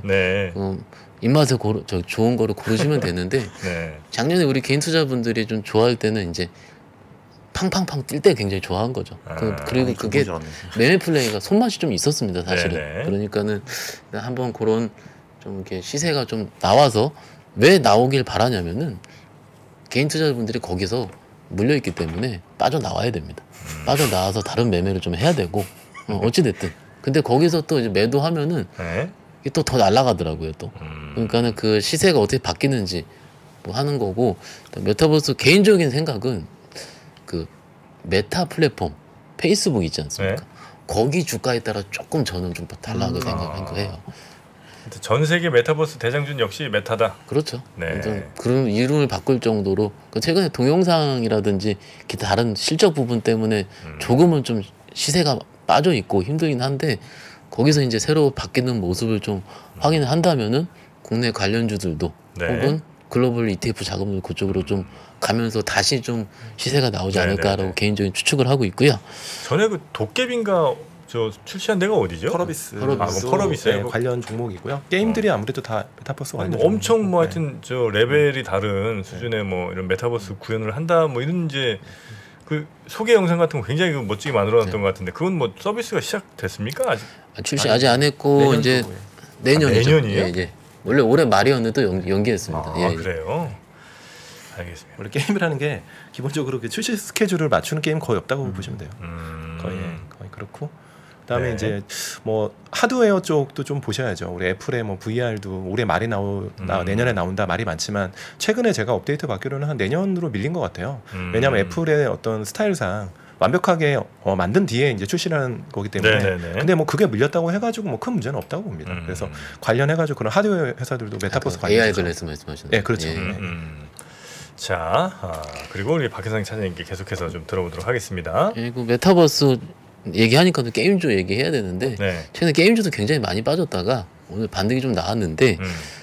S2: 입맛에 좋은 거를 고르시면 되는데 작년에 우리 개인 투자분들이 좀 좋아할 때는 이제 팡팡팡 뛸 때 굉장히 좋아한 거죠. 그리고 그게 매매 플레이가 손맛이 좀 있었습니다, 사실은. 그러니까는 한번 그런 좀 이렇게 시세가 좀 나와서 왜 나오길 바라냐면은 개인 투자자분들이 거기서 물려있기 때문에 빠져나와야 됩니다. 빠져나와서 다른 매매를 좀 해야 되고 어찌됐든 근데 거기서 또 이제 매도하면은 이게 또 더 날아가더라고요 또. 그러니까는 그 시세가 어떻게 바뀌는지 뭐 하는 거고 메타버스 개인적인 생각은 그 메타 플랫폼 페이스북 있지 않습니까? 거기 주가에 따라 조금 저는 좀 달라고 생각한 거예요.
S1: 전 세계 메타버스 대장준 역시 메타다.
S2: 그렇죠. 그런 이름을 바꿀 정도로 최근에 동영상이라든지 기타 다른 실적 부분 때문에 조금은 좀 시세가 빠져 있고 힘들긴 한데 거기서 이제 새로 바뀌는 모습을 좀 확인을 한다면은 국내 관련주들도 혹은 글로벌 ETF 자금들 그쪽으로 좀 가면서 다시 좀 시세가 나오지 않을까라고 개인적인 추측을 하고 있고요.
S1: 전에 그 도깨비인가 출시한 데가 어디죠?
S4: 펄어비스.
S1: 펄어비스요.
S4: 관련 종목이고요. 게임들이 아무래도 다 메타버스 관련.
S1: 엄청 뭐 하여튼 저 레벨이 다른 수준의 뭐 이런 메타버스 구현을 한다 뭐 이런 이제 그 소개 영상 같은 거 굉장히 멋지게 만들어놨던 것 같은데 그건 뭐 서비스가 시작됐습니까? 아직?
S2: 출시 아직 안 했고 이제 내년이죠.
S1: 내년이요?
S2: 원래 올해 말이었는데 또 연기했습니다.
S1: 그래요? 알겠습니다.
S4: 원래 게임이라는 게 기본적으로 그 출시 스케줄을 맞추는 게임 거의 없다고 보시면 돼요. 거의 그렇고 그다음에
S1: 네.
S4: 이제 뭐 하드웨어 쪽도 좀 보셔야죠. 우리 애플의 뭐 VR도 올해 말에 내년에 나온다 말이 많지만 최근에 제가 업데이트 받기로는 한 내년으로 밀린 것 같아요. 왜냐하면 애플의 어떤 스타일상 완벽하게 만든 뒤에 이제 출시하는 거기 때문에.
S1: 네네네.
S4: 근데 뭐 그게 밀렸다고 해가지고 뭐 큰 문제는 없다고 봅니다. 그래서 관련해가지고 그런 하드웨어 회사들도 메타버스 관련.
S2: AI 글래스 말씀하시는.
S4: 네, 그렇죠.
S2: 예.
S4: 네.
S1: 자, 그리고 우리 박혜성 차장님께 계속해서 좀 들어보도록 하겠습니다.
S2: 그리고 메타버스 얘기하니까 또 게임주 얘기해야 되는데
S1: 네.
S2: 최근에 게임주도 굉장히 많이 빠졌다가 오늘 반등이 좀 나왔는데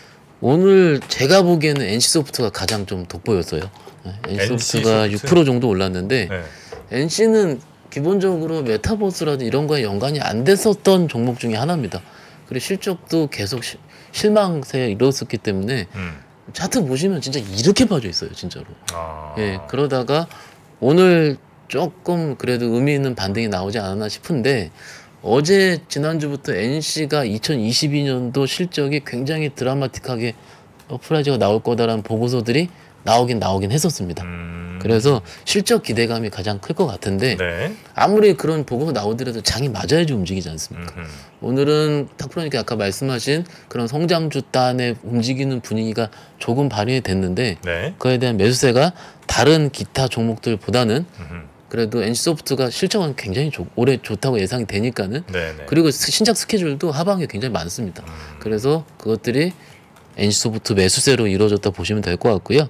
S2: 오늘 제가 보기에는 NC소프트가 가장 좀 돋보였어요. NC소프트가
S1: NC소프트?
S2: 6% 정도 올랐는데
S1: 네.
S2: NC는 기본적으로 메타버스라든지 이런 거에 연관이 안 됐었던 종목 중에 하나입니다. 그리고 실적도 계속 실망세에 이뤘었기 때문에 차트 보시면 진짜 이렇게 빠져 있어요, 진짜로. 예, 그러다가 오늘 조금 그래도 의미 있는 반등이 나오지 않았나 싶은데 어제 지난주부터 NC가 2022년도 실적이 굉장히 드라마틱하게 서프라이즈가 나올 거다라는 보고서들이 나오긴 했었습니다. 그래서 실적 기대감이 가장 클 것 같은데
S1: 네.
S2: 아무리 그런 보고가 나오더라도 장이 맞아야지 움직이지 않습니까? 오늘은 탁프로님께 아까 말씀하신 그런 성장주 단에 움직이는 분위기가 조금 발휘 됐는데
S1: 네.
S2: 그에 대한 매수세가 다른 기타 종목들보다는 그래도 NC소프트가 실적은 굉장히 올해 좋다고 예상이 되니까는
S1: 네네.
S2: 그리고 신작 스케줄도 하반기에 굉장히 많습니다. 그래서 그것들이 NC소프트 매수세로 이루어졌다 보시면 될 것 같고요.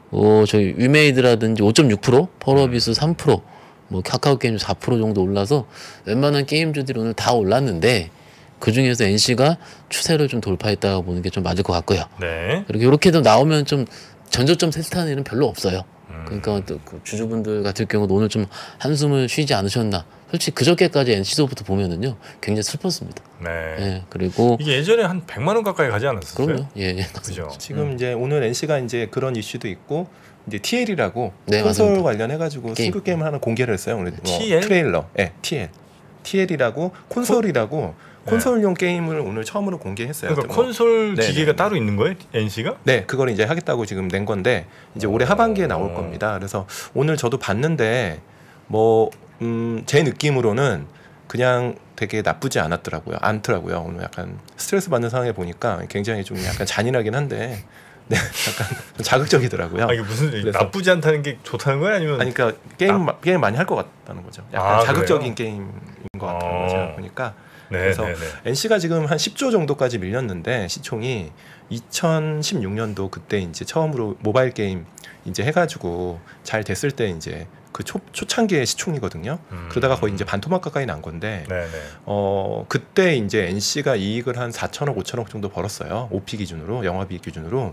S2: 저희 위메이드라든지 5.6%, 펄어비스 3%, 뭐 카카오게임 4% 정도 올라서 웬만한 게임주들이 오늘 다 올랐는데 그 중에서 NC가 추세를 좀 돌파했다고 보는 게 좀 맞을 것 같고요.
S1: 네.
S2: 그리고 이렇게도 나오면 좀 전저점 테스트하는 일은 별로 없어요. 그러니까 또 그 주주분들 같은 경우도 오늘 좀 한숨을 쉬지 않으셨나. 솔직히 그저께까지 NC소프트 보면은요 굉장히 슬펐습니다.
S1: 네.
S2: 예, 그리고
S1: 이게 예전에 한 100만 원 가까이 가지 않았었어요?
S2: 그럼요. 예, 예.
S1: 그죠.
S4: 지금 이제 오늘 NC가 이제 그런 이슈도 있고 이제 TL이라고
S2: 네,
S4: 콘솔
S2: 맞습니다.
S4: 관련해가지고
S2: 게임.
S4: 신규 게임을 하나 공개를 했어요. 오늘
S1: TL?
S4: 트레일러. 네, TL이라고 콘솔이라고 콘솔용 게임을 오늘 처음으로 공개했어요.
S1: 그러니까
S4: 뭐,
S1: 콘솔
S4: 네네.
S1: 기계가 따로 있는 거예요? NC가?
S4: 네, 그걸 이제 하겠다고 지금 낸 건데 이제 올해 하반기에 나올 겁니다. 그래서 오늘 저도 봤는데 뭐 제 느낌으로는 그냥 되게 나쁘지 않더라고요. 오늘 약간 스트레스 받는 상황에 보니까 굉장히 좀 약간 잔인하긴 한데 네, 약간 좀 자극적이더라고요.
S1: 이게 무슨
S4: 그래서-
S1: 나쁘지 않다는 게 좋다는 거야 아니면?
S4: 아니 그러니까 게임 많이 할 것 같다는 거죠. 약간
S1: 아,
S4: 자극적인
S1: 그래요?
S4: 게임인 것 같아요. 제가 보니까.
S1: 네,
S4: 그래서
S1: 네, 네.
S4: NC가 지금 한 10조 정도까지 밀렸는데 시총이 2016년도 그때 이제 처음으로 모바일 게임 이제 해가지고 잘 됐을 때 이제 그 초창기의 시총이거든요. 그러다가 거의 이제 반토막 가까이 난 건데
S1: 네, 네.
S4: 그때 이제 NC가 이익을 한 4천억, 5천억 정도 벌었어요. OP 기준으로, 영업이익 기준으로.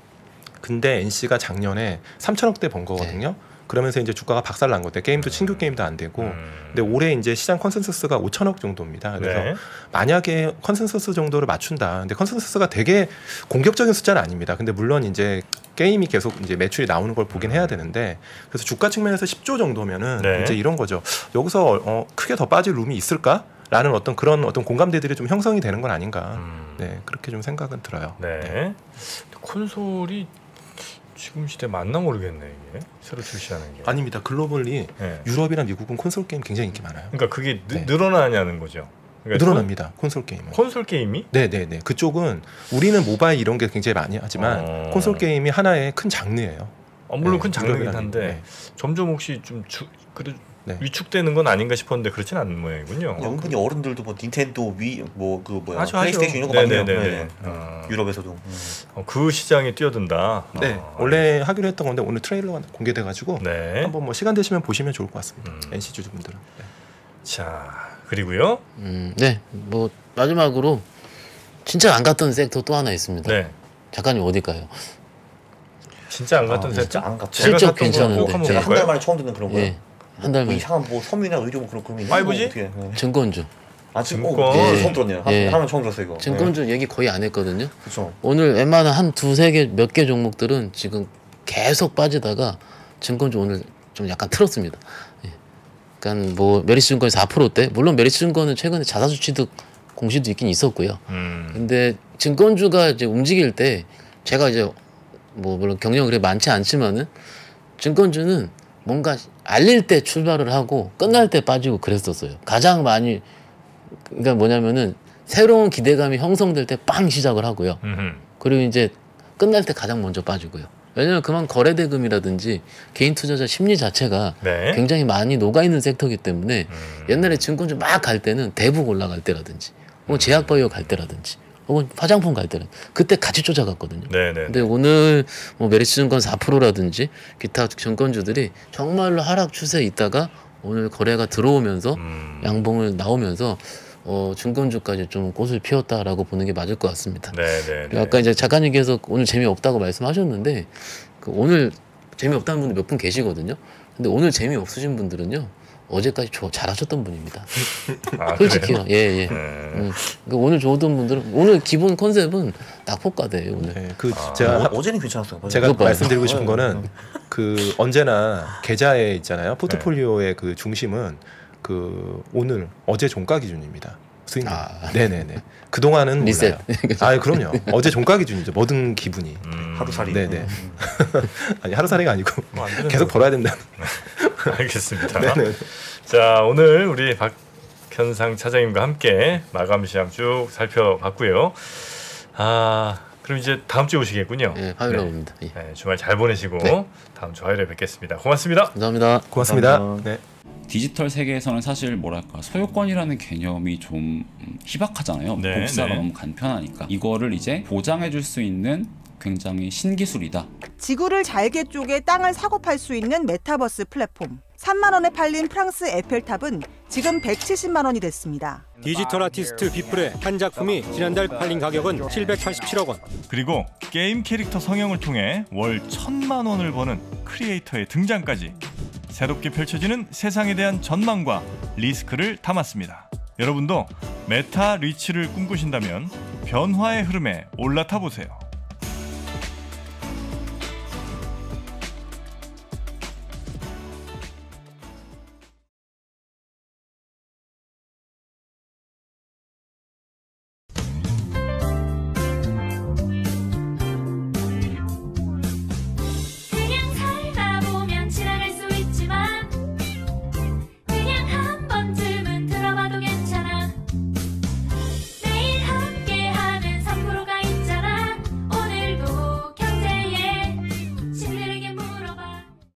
S4: 근데 NC가 작년에 3천억대 번 거거든요. 그러면서 이제 주가가 박살난 건데 게임도 신규 게임도 안 되고. 근데 올해 이제 시장 컨센서스가 5천억 정도입니다. 그래서
S1: 네.
S4: 만약에 컨센서스 정도를 맞춘다. 근데 컨센서스가 되게 공격적인 숫자는 아닙니다. 근데 물론 이제 게임이 계속 이제 매출이 나오는 걸 보긴 해야 되는데 그래서 주가 측면에서 10조 정도면은
S1: 네.
S4: 이제 이런 거죠. 여기서 크게 더 빠질 룸이 있을까? 라는 어떤 그런 어떤 공감대들이 좀 형성이 되는 건 아닌가. 네, 그렇게 좀 생각은 들어요.
S1: 네. 콘솔이 지금 시대 맞나 모르겠네 이게 새로 출시하는 게.
S4: 아닙니다. 글로벌리
S1: 네.
S4: 유럽이랑 미국은 콘솔 게임 굉장히 인기 많아요.
S1: 그러니까 그게
S4: 네.
S1: 늘어나냐는 거죠. 그러니까
S4: 늘어납니다. 콘솔 게임은.
S1: 콘솔 게임이?
S4: 네네네. 그쪽은 우리는 모바일 이런 게 굉장히 많이 하지만 콘솔 게임이 하나의 큰 장르예요.
S1: 물론
S4: 네,
S1: 큰 장르긴
S4: 유럽이랑
S1: 한데
S4: 네.
S1: 점점 혹시 좀 그래도
S4: 네.
S1: 위축되는 건 아닌가 싶었는데 그렇진 않은 모양이군요.
S3: 은근히 어른들도 뭐 닌텐도
S1: 하죠.
S3: 플레이스테이션 이런 거 많네요.
S1: 네네네.
S3: 유럽에서도.
S1: 그 시장에 뛰어든다.
S4: 네, 원래 하기로 했던 건데 오늘 트레일러가 공개돼가지고
S1: 네.
S4: 한번 뭐 시간 되시면 보시면 좋을 것 같습니다. NC 주주분들은. 네.
S1: 자 그리고요.
S2: 네, 뭐 마지막으로 진짜 안 갔던 섹터 또 하나 있습니다.
S1: 네.
S2: 작가님 어딜까요?
S1: 진짜 안 갔던
S3: 진짜
S1: 세트?
S3: 안 갔죠.
S1: 제가
S2: 실적
S1: 샀던 거
S2: 괜찮은데.
S1: 꼭 한번
S3: 제가 한
S1: 볼까요?
S3: 달 만에 처음 듣는 그런 거예요.
S2: 예, 한 달
S3: 뭐
S2: 만에
S3: 이상한 뭐 섬유나 의료 뭐 그런 거 있는
S1: 5G?
S3: 어떻게? 네.
S2: 증권주.
S3: 지금
S1: 증권.
S3: 예. 처음 들었네요.
S2: 예.
S3: 하면 처음 들었어요 이거.
S2: 증권주 얘기 거의 안 했거든요.
S3: 그렇죠.
S2: 오늘 웬만한 한 두세 개 몇 개 종목들은 지금 계속 빠지다가 증권주 오늘 좀 약간 틀었습니다. 예. 그러니까 뭐 메리츠증권이 4%대 물론 메리츠증권은 최근에 자사주 취득 공시도 있긴 있었고요. 근데 증권주가 이제 움직일 때 제가 이제 뭐 물론 경력이 그렇게 많지 않지만은 증권주는 뭔가 알릴 때 출발을 하고 끝날 때 빠지고 그랬었어요. 가장 많이 그러니까 뭐냐면은 새로운 기대감이 형성될 때 빵 시작을 하고요. 그리고 이제 끝날 때 가장 먼저 빠지고요. 왜냐하면 그만 거래 대금이라든지 개인 투자자 심리 자체가
S1: 네.
S2: 굉장히 많이 녹아 있는 섹터이기 때문에 옛날에 증권주 막 갈 때는 대북 올라갈 때라든지 혹은 제약 바이오 갈 때라든지 혹은 화장품 갈 때는 그때 같이 쫓아갔거든요.
S1: 네네.
S2: 근데 오늘 뭐 메리츠증권 4%라든지 기타 증권주들이 정말로 하락 추세에 있다가 오늘 거래가 들어오면서 양봉을 나오면서 증권주까지 좀 꽃을 피웠다라고 보는 게 맞을 것 같습니다.
S1: 네네.
S2: 그리고 아까 이제 작가님께서 오늘 재미없다고 말씀하셨는데 그 오늘 재미없다는 분들 몇 분 계시거든요. 근데 오늘 재미없으신 분들은요 어제까지 잘하셨던 분입니다.
S1: 아,
S2: 솔직히요. 예.
S1: 그러니까
S2: 오늘 좋았던 분들은 오늘 기본 컨셉은 낙폭과대예요 오늘.
S4: 네, 그 제가
S3: 어제는 괜찮았어요.
S4: 제가
S2: 그거 봐요.
S4: 말씀드리고 싶은 거는 그 언제나 계좌에 있잖아요. 포트폴리오의 그 중심은 그 오늘 어제 종가 기준입니다. 수익률. 네네네. 그 동안은
S2: 리셋.
S4: 몰라요. 아 그럼요. 어제 종가 기준이죠. 모든 기분이.
S3: 하루살이.
S4: 네네. 아니 하루살이가 아니고
S1: 안 되는
S4: 계속 벌어야 된다.
S1: 알겠습니다.
S4: 네네.
S1: 자, 오늘 우리 박현상 차장님과 함께 마감 시장 쭉 살펴봤고요. 아, 그럼 이제 다음 주에 오시겠군요.
S2: 예, 화요일에 옵니다. 예.
S1: 네, 주말 잘 보내시고
S2: 네.
S1: 다음 주 화요일에 뵙겠습니다. 고맙습니다.
S2: 감사합니다.
S4: 고맙습니다.
S3: 감사합니다.
S4: 네.
S5: 디지털 세계에서는 사실 뭐랄까 소유권이라는 개념이 좀 희박하잖아요.
S1: 네,
S5: 복사가
S1: 네.
S5: 너무 간편하니까 이거를 이제 보장해줄 수 있는 굉장히 신기술이다.
S6: 지구를 잘게 쪼개 땅을 사고 팔 수 있는 메타버스 플랫폼. 3만 원에 팔린 프랑스 에펠탑은 지금 170만 원이 됐습니다.
S7: 디지털 아티스트 비플의 한 작품이 지난달 팔린 가격은 787억 원.
S1: 그리고 게임 캐릭터 성형을 통해 월 1,000만 원을 버는 크리에이터의 등장까지 새롭게 펼쳐지는 세상에 대한 전망과 리스크를 담았습니다. 여러분도 메타 리치를 꿈꾸신다면 변화의 흐름에 올라타 보세요.